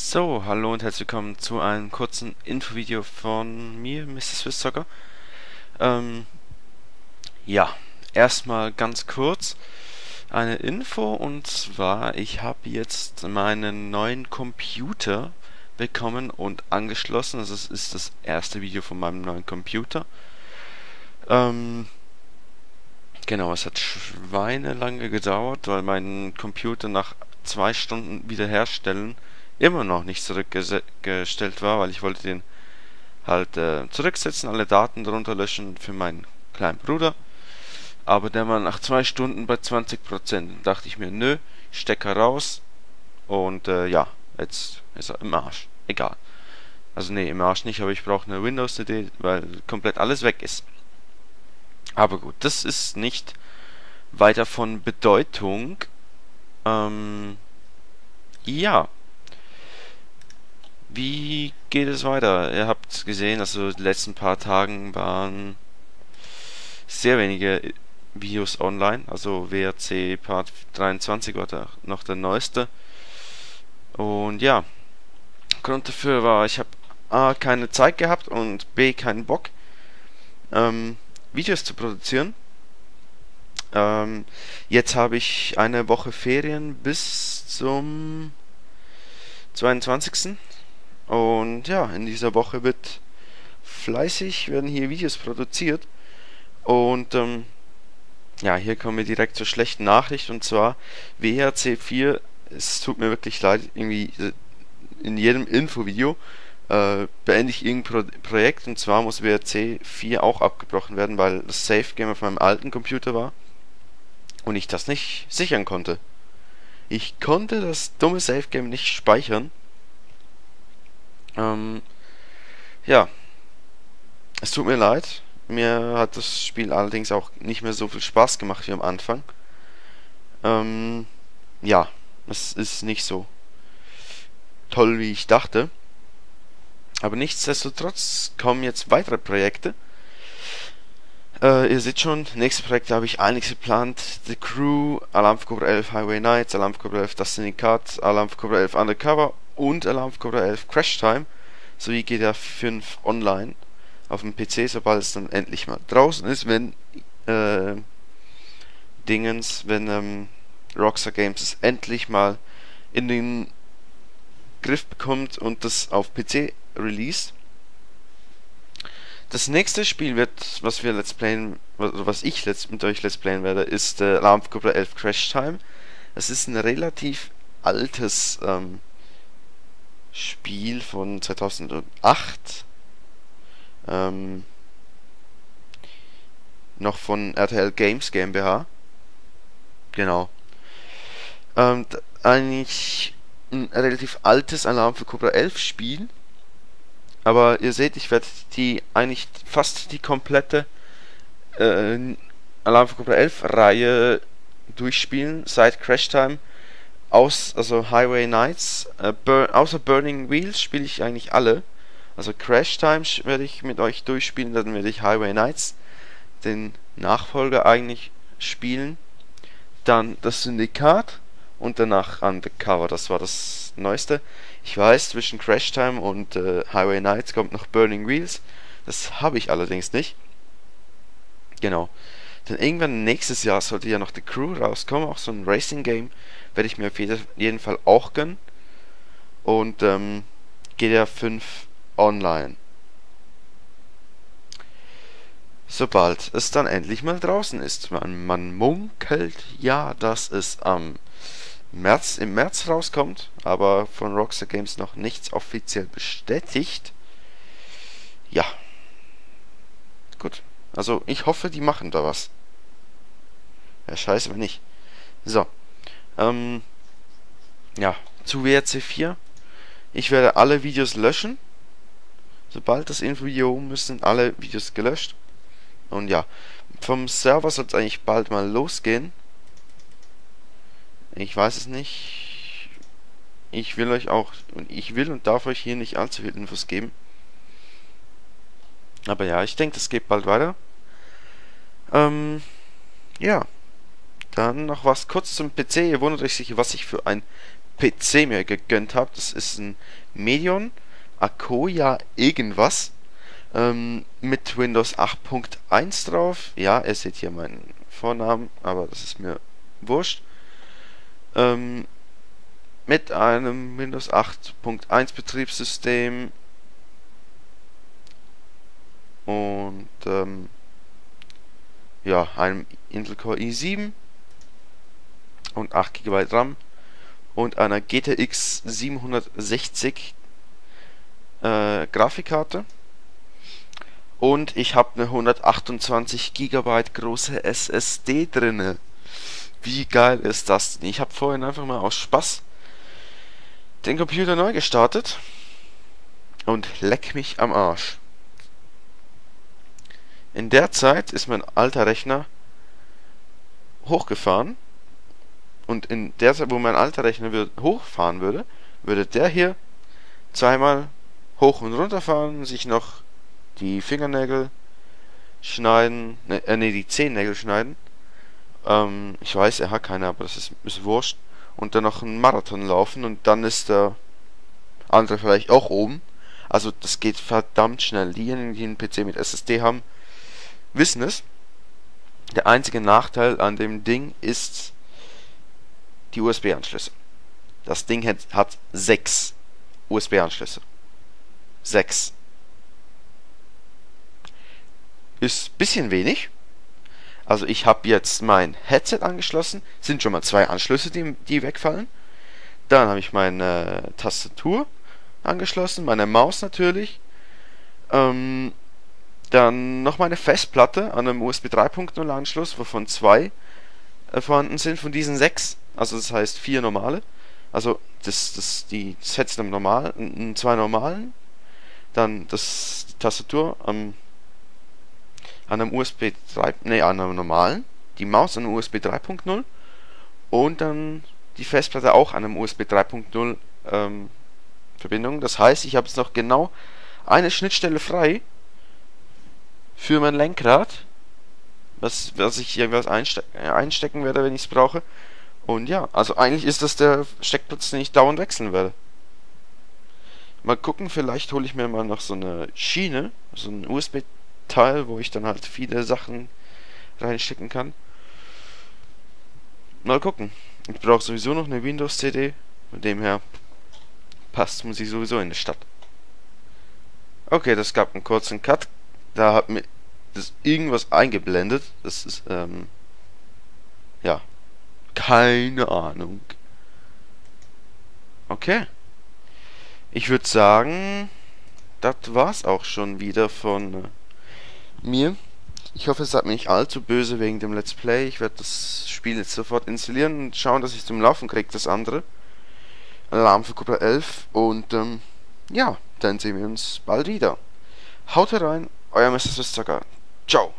So, hallo und herzlich willkommen zu einem kurzen Infovideo von mir, Mr. Swisszocker. Ähm, ja, erstmal ganz kurz eine Info, und zwar, ich habe jetzt meinen neuen Computer bekommen und angeschlossen. Also es ist das erste Video von meinem neuen Computer. Genau, es hat schweinelange gedauert, weil mein Computer nach 2 Stunden Wiederherstellen immer noch nicht zurückgestellt war, weil ich wollte den halt zurücksetzen, alle Daten darunter löschen für meinen kleinen Bruder. Aber der war nach 2 Stunden bei 20%. Dann dachte ich mir, nö, Stecker raus. Und ja, jetzt ist er im Arsch. Egal. Also nee, im Arsch nicht, aber ich brauche eine Windows-CD, weil komplett alles weg ist. Aber gut, das ist nicht weiter von Bedeutung. Ja. Wie geht es weiter? Ihr habt gesehen, also die letzten paar Tagen waren sehr wenige Videos online. Also WRC Part 23 war da noch der neueste. Und ja, Grund dafür war, ich habe A, keine Zeit gehabt und B, keinen Bock, Videos zu produzieren. Jetzt habe ich eine Woche Ferien bis zum 22. Und ja, in dieser Woche werden hier Videos produziert. Und ja, hier kommen wir direkt zur schlechten Nachricht, und zwar WRC 4. Es tut mir wirklich leid, irgendwie in jedem Infovideo beende ich irgendein Projekt, und zwar muss WRC 4 auch abgebrochen werden, weil das Safe Game auf meinem alten Computer war und ich das nicht sichern konnte. Ich konnte das dumme Safe Game nicht speichern. Ja, es tut mir leid. Mir hat das Spiel allerdings auch nicht mehr so viel Spaß gemacht wie am Anfang. Ja, es ist nicht so toll, wie ich dachte. Aber nichtsdestotrotz kommen jetzt weitere Projekte. Ihr seht schon, nächste Projekte habe ich einiges geplant. The Crew, Alarm für Cobra 11 Highway Nights, Alarm für Cobra 11 Das Syndikat, Alarm für Cobra 11 Undercover und Alarm für Cobra 11 Crash Time sowie GTA 5 Online auf dem PC, sobald es dann endlich mal draußen ist, wenn Rockstar Games es endlich mal in den Griff bekommt und das auf PC released. Das nächste Spiel wird, was wir mit euch Let's Playen werde, ist Alarm für Cobra 11 Crash Time. Es ist ein relativ altes Spiel von 2008. Noch von RTL Games GmbH. Genau. Eigentlich ein relativ altes Alarm für Cobra 11 Spiel. Aber ihr seht, ich werde eigentlich fast die komplette Alarm für Cobra 11 Reihe durchspielen, seit Crash Time. Also Highway Nights, außer Burning Wheels spiele ich eigentlich alle. Also Crash Time werde ich mit euch durchspielen, dann werde ich Highway Nights, den Nachfolger, eigentlich spielen. Dann das Syndikat und danach Undercover, das war das Neueste. Ich weiß, zwischen Crash Time und Highway Nights kommt noch Burning Wheels. Das habe ich allerdings nicht. Genau. Dann irgendwann nächstes Jahr sollte ja noch The Crew rauskommen, auch so ein Racing Game. Werde ich mir auf jeden Fall auch gönnen. Und GTA 5 Online. Sobald es dann endlich mal draußen ist. Man munkelt ja, dass es im März rauskommt, aber von Rockstar Games noch nichts offiziell bestätigt. Ja. Gut. Also ich hoffe, die machen da was. Ja, scheiße, wenn nicht. So. Ja, zu WRC 4. Ich werde alle Videos löschen. Sobald das Infovideo müssen alle Videos gelöscht. Und ja, vom Server soll es eigentlich bald mal losgehen. Ich weiß es nicht. Ich will und darf euch hier nicht allzu viel Infos geben. Aber ja, ich denke, das geht bald weiter. Ja. Dann noch was kurz zum PC. Ihr wundert euch sicher, was ich für ein PC mir gegönnt habe. Das ist ein Medion Akoya irgendwas mit Windows 8.1 drauf. Ja, ihr seht hier meinen Vornamen, aber das ist mir wurscht. Mit einem Windows 8.1 Betriebssystem und ja, einem Intel Core i7 und 8 GB RAM und einer GTX 760 Grafikkarte. Und ich habe eine 128 GB große SSD drinne. Wie geil ist das denn? Ich habe vorhin einfach mal aus Spaß den Computer neu gestartet und leck mich am Arsch. In der Zeit ist mein alter Rechner hochgefahren und in der Zeit, wo mein alter Rechner hochfahren würde, würde der hier zweimal hoch und runter fahren, sich noch die Fingernägel schneiden, die Zehennägel schneiden. Ich weiß, er hat keine, aber das ist wurscht. Und dann noch einen Marathon laufen und dann ist der andere vielleicht auch oben. Also das geht verdammt schnell. Diejenigen, die einen PC mit SSD haben, wissen es. Der einzige Nachteil an dem Ding ist die USB-Anschlüsse. Das Ding hat 6 USB-Anschlüsse. 6. Ist ein bisschen wenig. Also ich habe jetzt mein Headset angeschlossen. Sind schon mal 2 Anschlüsse, die wegfallen. Dann habe ich meine Tastatur angeschlossen, meine Maus natürlich. Dann noch meine Festplatte an einem USB 3.0 Anschluss, wovon 2 vorhanden sind von diesen 6. Also das heißt 4 normale. Also die Sets am normalen, 2 normalen. Dann die Tastatur an einem USB 3, an einem normalen, die Maus an einem USB 3.0 und dann die Festplatte auch an einem USB 3.0 Verbindung. Das heißt, ich habe jetzt noch genau eine Schnittstelle frei für mein Lenkrad, was ich irgendwas einstecken werde, wenn ich es brauche. Und ja, also eigentlich ist das der Steckplatz, den ich dauernd wechseln werde. Mal gucken, vielleicht hole ich mir mal noch so eine Schiene, so ein USB-Teil, wo ich dann halt viele Sachen reinstecken kann. Mal gucken. Ich brauche sowieso noch eine Windows-CD, von dem her passt Musik sowieso in die Stadt. Okay, das gab einen kurzen Cut. Da hat mir das irgendwas eingeblendet. Das ist, ja, keine Ahnung. Okay. Ich würde sagen, das war's auch schon wieder von mir. Ich hoffe, es seid mir nicht allzu böse wegen dem Let's Play. Ich werde das Spiel jetzt sofort installieren und schauen, dass ich es zum Laufen kriege, das andere. Alarm für Cobra 11. Und ja, dann sehen wir uns bald wieder. Haut rein, euer Mr. Swiss Zocker. Ciao.